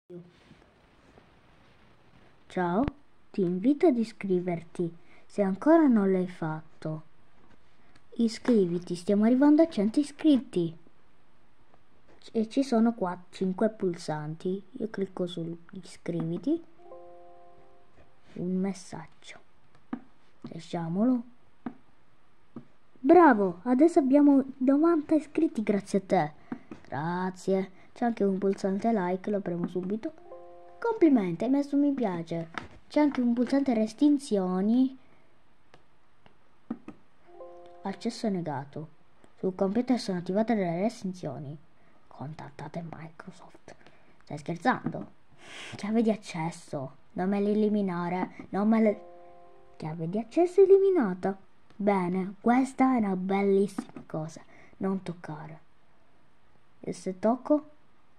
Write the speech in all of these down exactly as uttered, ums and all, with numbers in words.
Ciao, ti invito ad iscriverti se ancora non l'hai fatto. Iscriviti, stiamo arrivando a cento iscritti e ci sono qua cinque pulsanti. Io clicco su iscriviti, un messaggio, lasciamolo. Bravo, adesso abbiamo novanta iscritti grazie a te. Grazie. C'è anche un pulsante like, lo premo subito. Complimenti, hai messo mi piace. C'è anche un pulsante restrizioni. Accesso negato. Sul computer sono attivate le restrizioni. Contattate Microsoft. Stai scherzando? Chiave di accesso. Non me l'eliminare. Non me le... Chiave di accesso eliminata. Bene, questa è una bellissima cosa. Non toccare. E se tocco?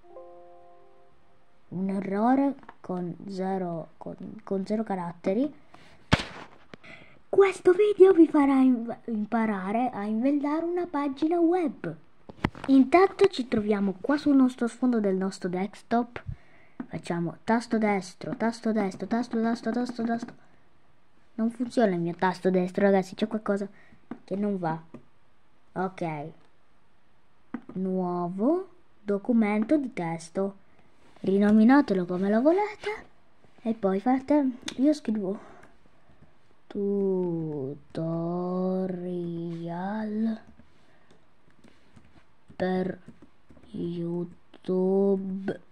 Un errore con zero, con, con zero caratteri. Questo video vi farà imparare a inventare una pagina web. Intanto ci troviamo qua sul nostro sfondo del nostro desktop. Facciamo tasto destro, tasto destro, tasto destro, tasto destro. Non funziona il mio tasto destro, ragazzi, c'è qualcosa che non va. Ok. Nuovo documento di testo. Rinominatelo come lo volete e poi fate, io scrivo tutorial per YouTube.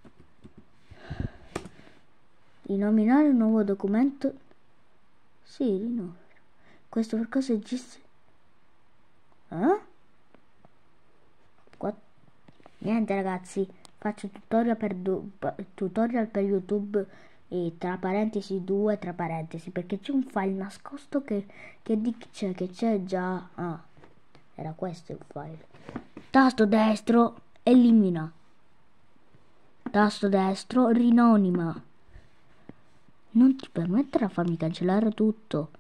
Rinominare un nuovo documento. Sì, no. Questo per cosa esiste? Eh? Qua... Niente ragazzi. Faccio tutorial per, tutorial per YouTube e tra parentesi due tra parentesi perché c'è un file nascosto che, che dice che c'è già. Ah, era questo il file. Tasto destro elimina. Tasto destro rinonima. Non ti permetterà a farmi cancellare tutto.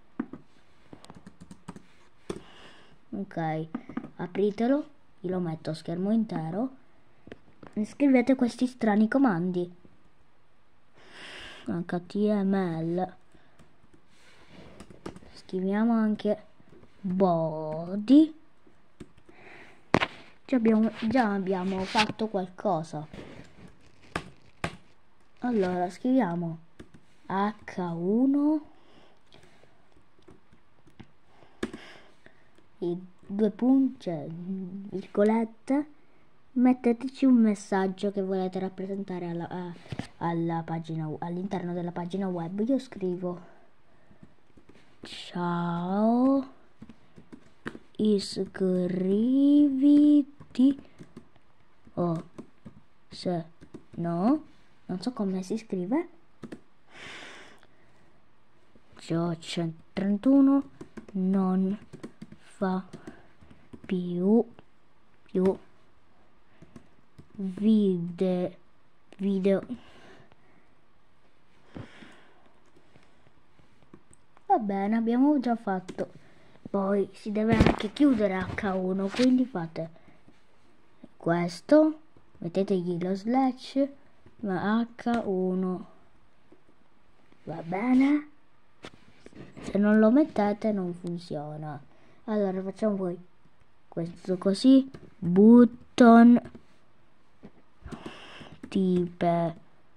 Ok, apritelo. Io lo metto a schermo intero. Scrivete questi strani comandi. H T M L. Scriviamo anche body. Già abbiamo, già abbiamo fatto qualcosa. Allora scriviamo H uno i due punti, cioè, virgolette. Metteteci un messaggio che volete rappresentare alla, eh, alla pagina, all'interno della pagina web. Io scrivo ciao, iscriviti o oh, se no, non so come si scrive. Gio centotrentuno non fa più più video video va bene, abbiamo già fatto. Poi si deve anche chiudere H uno, quindi fate questo, mettetegli lo slash ma H uno, va bene. Se non lo mettete non funziona. Allora facciamo poi questo così, button type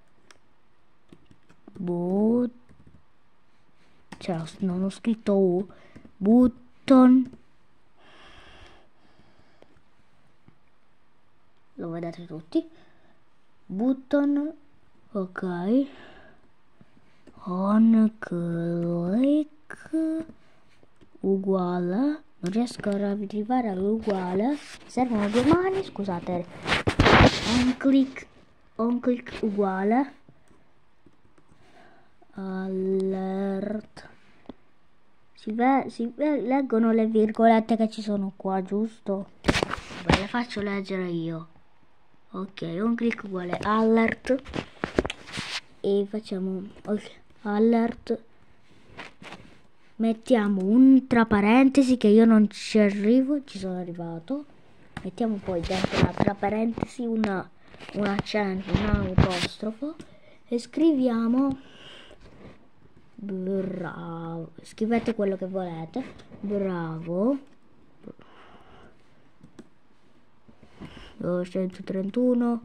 but, cioè non ho scritto U, button, lo vedete tutti, button, ok, on click uguale, non riesco a arrivare all'uguale, servono due mani, scusate, on click on click uguale alert. Si, ve, si ve, leggono le virgolette che ci sono qua, giusto? Ve le faccio leggere io. Ok, on click uguale alert e facciamo okay, alert, mettiamo un tra parentesi che io non ci arrivo, ci sono arrivato, mettiamo poi dentro la tra parentesi una un accento, un apostrofo e scriviamo bravo, scrivete quello che volete, bravo duecentotrentuno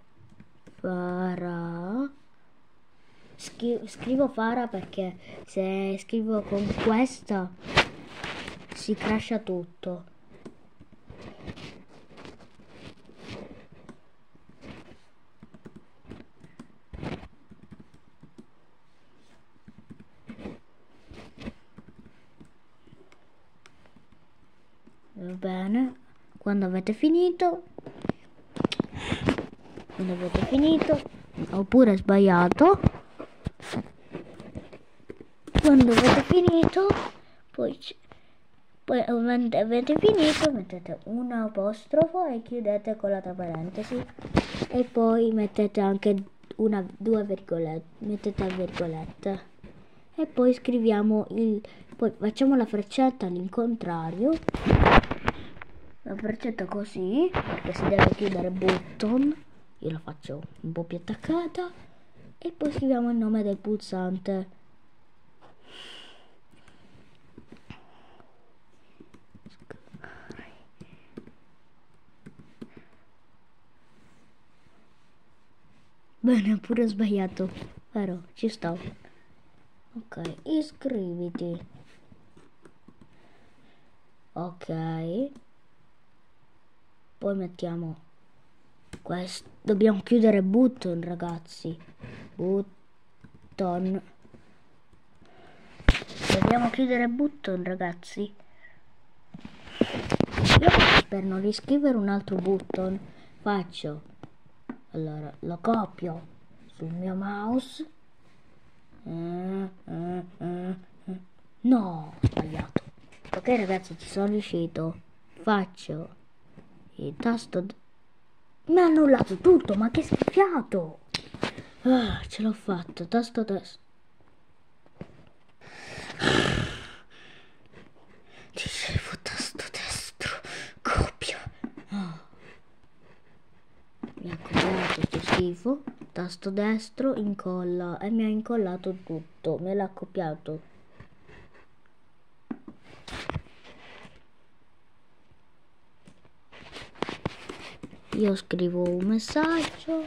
farà. Scri scrivo Fara perché se scrivo con questa si crasha tutto. Va bene, quando avete finito, quando avete finito, oppure sbagliato, quando avete finito, poi, poi quando avete finito mettete un apostrofo e chiudete con la tra parentesi e poi mettete anche una, due virgolette, mettete virgolette e poi scriviamo il, poi facciamo la freccetta all'incontrario, la freccetta così perché si deve chiudere button, io la faccio un po' più attaccata e poi scriviamo il nome del pulsante. Bene, pure sbagliato, però ci sto. Ok, iscriviti. Ok. Poi mettiamo questo. Dobbiamo chiudere button, ragazzi. Button. Dobbiamo chiudere button, ragazzi. Io per non riscrivere un altro button faccio. Allora, lo copio sul mio mouse. Uh, uh, uh, uh. No, ho sbagliato. Ok ragazzi, ci sono riuscito. Faccio il tasto. Mi ha annullato tutto, ma che sfiato. Ah, ce l'ho fatto. Tasto destro. Dicevo tasto destro. Copia. Oh. Mi ha copiato sto schifo, tasto destro, incolla e mi ha incollato tutto, me l'ha copiato. Io scrivo un messaggio.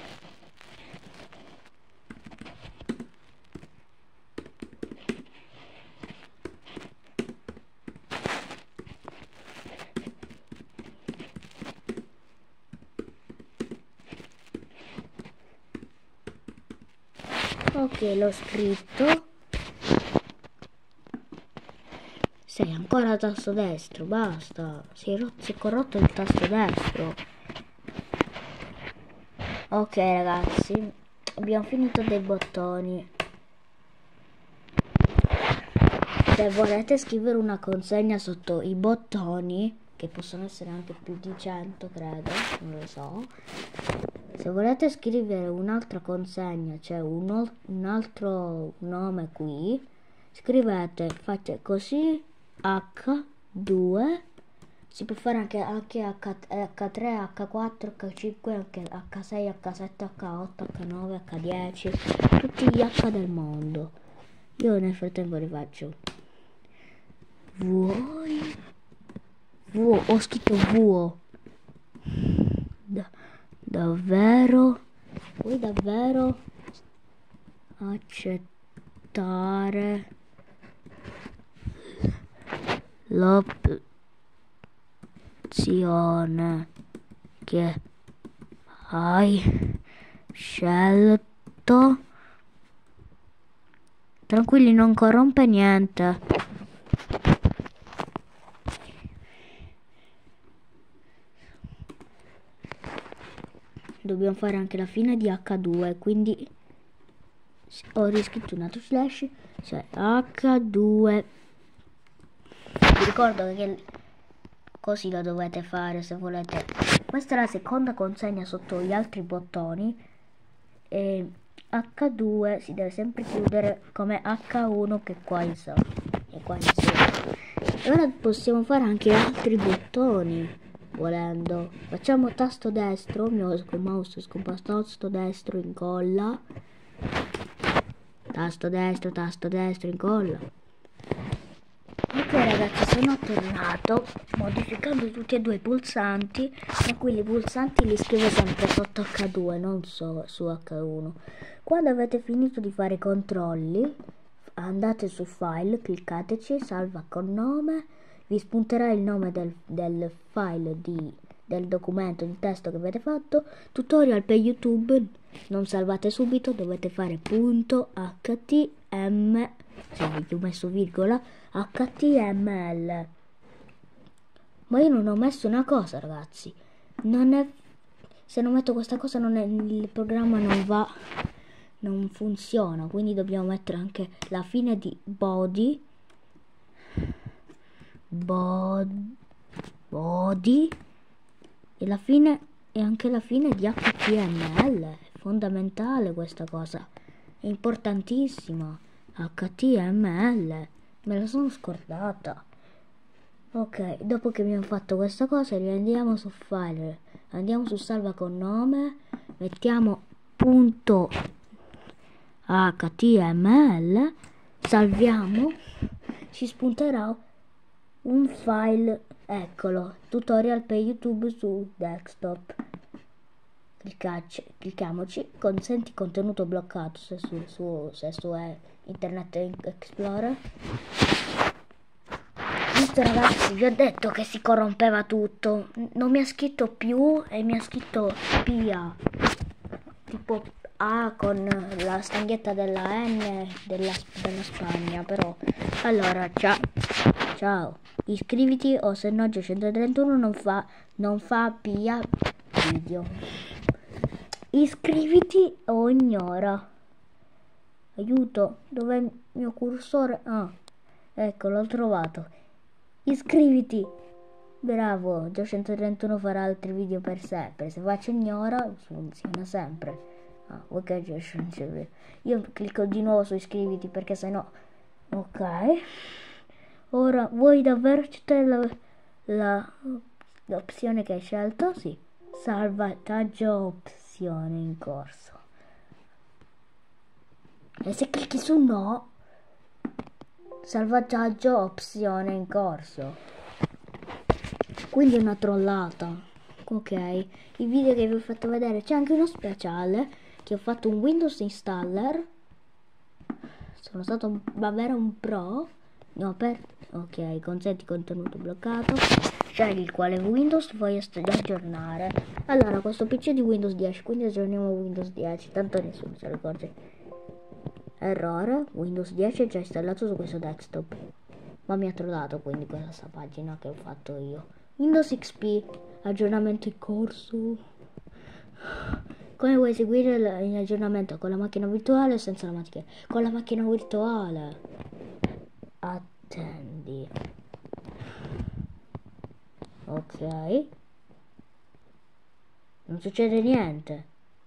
Ok, l'ho scritto. Sei ancora tasto destro, basta. Si è, rotto, si è corrotto il tasto destro. Ok ragazzi, abbiamo finito dei bottoni. Se volete scrivere una consegna sotto i bottoni, che possono essere anche più di cento credo, non lo so. Se volete scrivere un'altra consegna, cioè un, un altro nome qui, scrivete, fate così acca due, si può fare anche, anche acca tre, acca quattro, acca cinque, anche acca sei, acca sette, acca otto, acca nove, acca dieci, tutti gli H del mondo. Io nel frattempo li faccio. Vuoi? Vuo, ho scritto vuo. Da, davvero? Vuoi davvero accettare l'opzione che hai scelto? Tranquilli, non corrompe niente. Dobbiamo fare anche la fine di acca due, quindi ho riscritto un altro slash, cioè acca due. Vi ricordo che così lo dovete fare se volete. Questa è la seconda consegna sotto gli altri bottoni e acca due si deve sempre chiudere come acca uno che qua in so, e qua insieme. E ora possiamo fare anche altri bottoni volendo. Facciamo tasto destro, il mio mouse scomparso, tasto destro, incolla tasto destro, tasto destro, incolla. Ok ragazzi, sono tornato modificando tutti e due i pulsanti, ma quelli i pulsanti li scrivo sempre sotto acca due, non so, su acca uno. Quando avete finito di fare i controlli, andate su file, cliccateci, salva con nome, vi spunterà il nome del, del file di, del documento di testo che avete fatto, tutorial per YouTube, non salvate subito, dovete fare punto htm, se vi ho messo virgola, html. Ma io non ho messo una cosa ragazzi, non è, se non metto questa cosa non è, il programma non va, non funziona, quindi dobbiamo mettere anche la fine di body, body, body e la fine e anche la fine di html. È fondamentale questa cosa, è importantissima. html, me la sono scordata. Ok, dopo che abbiamo fatto questa cosa riandiamo su file, andiamo su salva con nome, mettiamo punto html, salviamo, ci spunterà un file, eccolo, tutorial per YouTube su desktop. Cliccaci, clicchiamoci, consenti contenuto bloccato se su, su, se su è Internet Explorer. Visto ragazzi, vi ho detto che si corrompeva tutto, non mi ha scritto più e mi ha scritto Pia, tipo A con la stanghetta della N della, della Spagna, però. Allora, ciao, ciao, iscriviti o se no Gio centotrentuno non fa, non fa Pia video. Iscriviti o ignora. Aiuto, dov'è il mio cursore? Ah, ecco, l'ho trovato. Iscriviti. Bravo, Gio centotrentuno farà altri video per sempre. Se faccio ignora, funziona sempre. Ah, ok, Gio centotrentuno. Io clicco di nuovo su iscriviti perché sennò. Ok. Ora, vuoi davvero accettare la, la, l'opzione che hai scelto? Sì. Salvataggio opzione in corso. E se clicchi su no, salvataggio opzione in corso. Quindi è una trollata. Ok, il video che vi ho fatto vedere, c'è anche uno speciale che ho fatto un Windows installer. Sono stato un, davvero un pro. No, per ok, consenti contenuto bloccato. Scegli quale Windows vuoi aggiornare. Allora, questo P C è di Windows dieci, quindi aggiorniamo Windows dieci, tanto nessuno se lo accorge. Errore, Windows dieci è già installato su questo desktop. Ma mi ha trovato quindi questa pagina che ho fatto io. Windows X P, aggiornamento in corso. Come vuoi seguire l'aggiornamento? Con la macchina virtuale o senza la macchina? Con la macchina virtuale. Attendi. Ok. Non succede niente.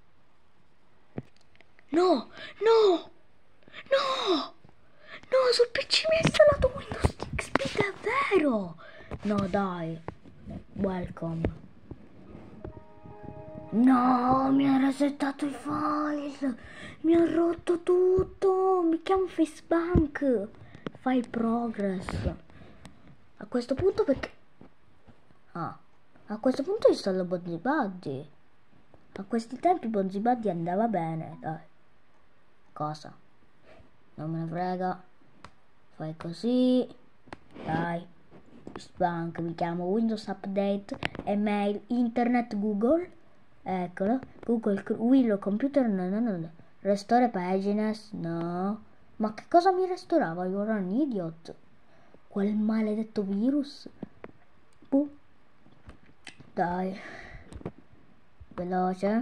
No, no, no, no, sul P C mi ha installato Windows X P davvero. No dai, welcome. No, mi ha resettato i file, mi ha rotto tutto, mi chiamo Facebook, file progress. A questo punto perché... Ah, a questo punto installo Bonzi Buddy. A questi tempi Bonzi Buddy andava bene, dai. Cosa? Non me ne frega. Fai così. Dai. Spank, mi chiamo Windows Update, email, internet, Google. Eccolo. Google, Willow, computer, no, no, no. Restore pagines, no. Ma che cosa mi restaurava? Io ero un idiot. Quel maledetto virus. Puh. Dai. Veloce.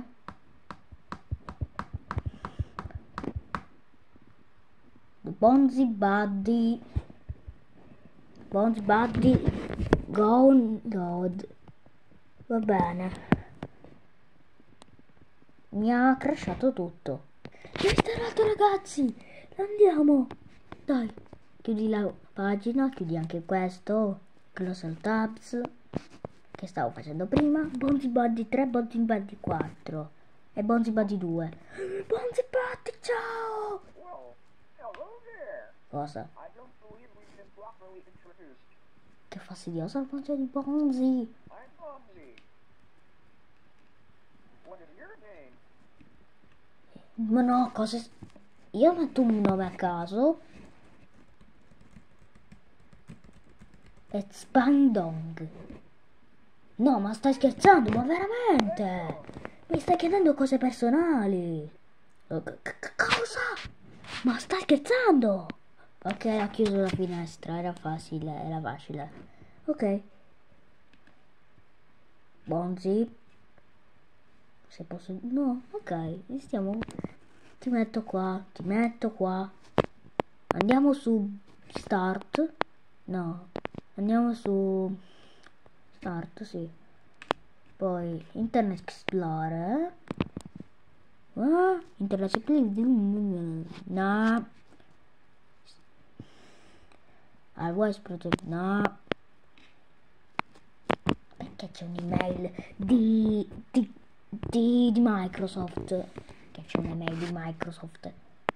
Bonzi Buddy. Bonzi Buddy. Go God. Va bene. Mi ha crashato tutto. L'ho installato ragazzi. Andiamo. Dai. Chiudi la pagina. Chiudi anche questo. Close all tabs. Che stavo facendo prima. Bonzi Buddy tre, Bonzi Buddy quattro. E Bonzi Buddy due. Bonzi Buddy, ciao. Cosa? Che fastidiosa la voce di Bonzi. Ma no, cosa... Io metto un nome a caso. E Spandong. No, ma stai scherzando, ma veramente? Mi stai chiedendo cose personali. Cosa? Ma stai scherzando? Ok, ha chiuso la finestra, era facile, era facile. Ok. Bonzi. Se posso... No, ok, stiamo... Ti metto qua, ti metto qua. Andiamo su Start. No, andiamo su Start, sì. Poi Internet Explorer. Ah, Internet Explorer. No. Always Protect. No. Perché c'è un'email di, di, di, di Microsoft. Che c'è un'email di Microsoft.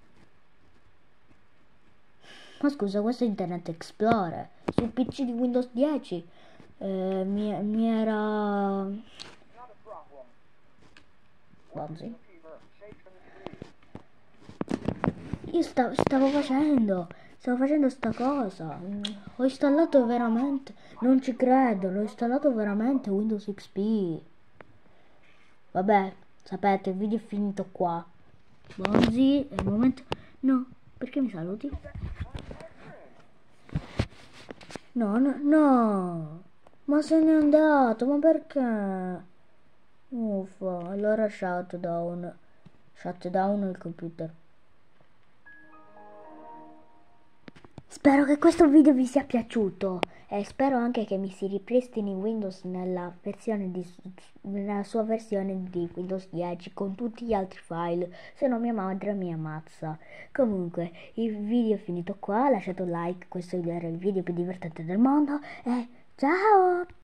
Ma scusa, questo è Internet Explorer. Sul P C di Windows dieci eh, mi, mi era... Bonzi. Io sta, stavo facendo, stavo facendo sta cosa. Ho installato veramente, non ci credo, l'ho installato veramente Windows X P. Vabbè, sapete, il video è finito qua. Bonzi, è il momento... No, perché mi saluti? No, no, no. Ma se n'è andato, ma perché? Uffa, allora shutdown. Shutdown il computer. Spero che questo video vi sia piaciuto e spero anche che mi si ripristini Windows nella, versione di, nella sua versione di Windows dieci con tutti gli altri file, se no mia madre mi ammazza. Comunque, il video è finito qua, lasciate un like, questo era il video più divertente del mondo e ciao!